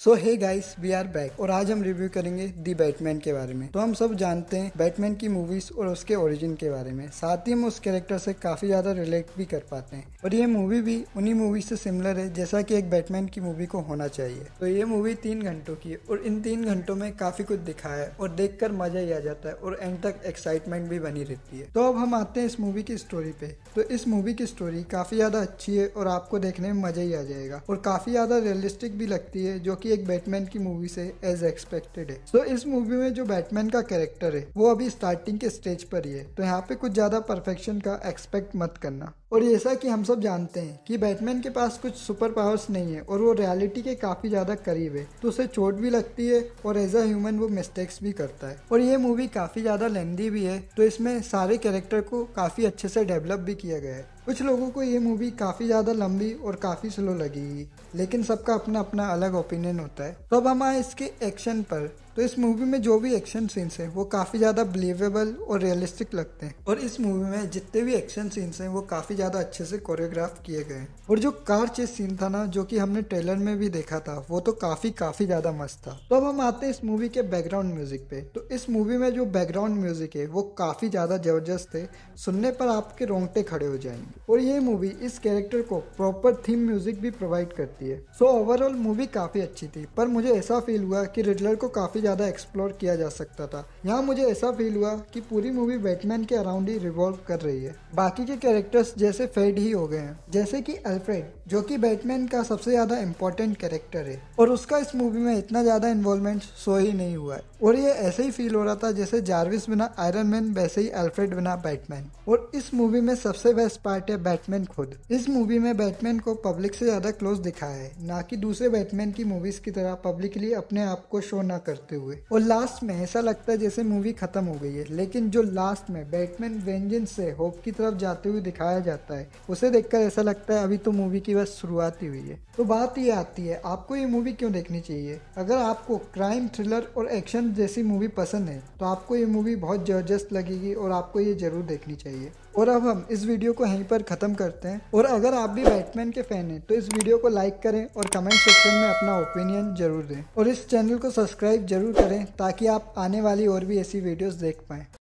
So hey guys, we are back और आज हम रिव्यू करेंगे दी बैटमैन के बारे में। तो हम सब जानते हैं बैटमैन की मूवीज और उसके ओरिजिन के बारे में, साथ ही हम उस कैरेक्टर से काफी ज्यादा रिलेट भी कर पाते हैं। और ये मूवी भी उन्हीं मूवी से सिमिलर है जैसा कि एक बैटमैन की मूवी को होना चाहिए। तो ये मूवी 3 घंटों की है और इन 3 घंटों में काफी कुछ दिखाया है और देखकर मजा ही आ जाता है और एंड तक एक्साइटमेंट भी बनी रहती है। तो अब हम आते हैं इस मूवी की स्टोरी पे। तो इस मूवी की स्टोरी काफी ज्यादा अच्छी है और आपको देखने में मजा ही आ जाएगा और काफी ज्यादा रियलिस्टिक भी लगती है, जो कि एक बैटमैन की मूवी से एज एक्सपेक्टेड है। तो इस मूवी में जो बैटमैन का कैरेक्टर है वो अभी स्टार्टिंग के स्टेज पर ही है, तो यहाँ पे कुछ ज्यादा परफेक्शन का एक्सपेक्ट मत करना। और जैसा कि हम सब जानते हैं कि बैटमैन के पास कुछ सुपर पावर्स नहीं है और वो रियलिटी के काफी ज्यादा करीब है, तो उसे चोट भी लगती है और एज अ ह्यूमन वो मिस्टेक्स भी करता है। और ये मूवी काफी ज्यादा लेंदी भी है, तो इसमें सारे कैरेक्टर को काफी अच्छे से डेवलप भी किया गया है। कुछ लोगों को ये मूवी काफी ज्यादा लंबी और काफी स्लो लगेगी, लेकिन सबका अपना अपना अलग ओपिनियन होता है। तो अब हम आए इसके एक्शन पर। तो इस मूवी में जो भी एक्शन सीन्स हैं वो काफी ज्यादा बिलीवेबल और रियलिस्टिक लगते हैं और इस मूवी में जितने भी एक्शन सीन्स हैं वो काफी ज्यादा अच्छे से कोरियोग्राफ किए गए हैं। और जो कार चेस सीन था ना, जो कि हमने ट्रेलर में भी देखा था, वो तो काफी ज्यादा मस्त था। तो अब हम आते हैं इस मूवी के बैकग्राउंड म्यूजिक पे। तो इस मूवी में जो बैकग्राउंड म्यूजिक है वो काफी ज्यादा जबरदस्त है, सुनने पर आपके रोंगटे खड़े हो जाएंगे। और ये मूवी इस कैरेक्टर को प्रॉपर थीम म्यूजिक भी प्रोवाइड करती है। सो ओवरऑल मूवी काफी अच्छी थी, पर मुझे ऐसा फील हुआ कि रिडलर को काफी ज्यादा एक्सप्लोर किया जा सकता था। यहाँ मुझे ऐसा फील हुआ कि पूरी मूवी बैटमैन के अराउंड ही रिवॉल्व कर रही है। बाकी के कैरेक्टर्स जैसे फेड ही हो गए हैं, जैसे कि अल्फ्रेड, जो कि बैटमैन का सबसे ज्यादा इंपॉर्टेंट कैरेक्टर है और उसका इस मूवी में इतना ज्यादा इन्वॉल्वमेंट शो ही नहीं हुआ है। और ये ऐसे ही फील हो रहा था जैसे जार्विस बिना आयरन मैन, वैसे ही अल्फ्रेड बिना बैटमैन। और इस मूवी में सबसे बेस्ट पार्ट है बैटमैन खुद। इस मूवी में बैटमैन को पब्लिक से ज्यादा क्लोज दिखाया है, ना कि दूसरे बैटमैन की मूवीज की तरह पब्लिकली अपने आप को शो ना करते हुए। और लास्ट में ऐसा लगता है जैसे मूवी खत्म हो गई है, लेकिन जो लास्ट में बैटमैन वेंजेंस से होप की तरफ जाते हुए दिखाया जाता है, उसे देखकर ऐसा लगता है अभी तो मूवी की बस शुरुआत ही हुई है। तो बात ये आती है, आपको ये मूवी क्यों देखनी चाहिए? अगर आपको क्राइम, थ्रिलर और एक्शन जैसी मूवी पसंद है तो आपको ये मूवी बहुत जबरदस्त लगेगी और आपको ये जरूर देखनी चाहिए। और अब हम इस वीडियो को यहीं पर खत्म करते हैं। और अगर आप भी बैटमैन के फैन हैं तो इस वीडियो को लाइक करें और कमेंट सेक्शन में अपना ओपिनियन जरूर दें और इस चैनल को सब्सक्राइब जरूर करें ताकि आप आने वाली और भी ऐसी वीडियोस देख पाएं।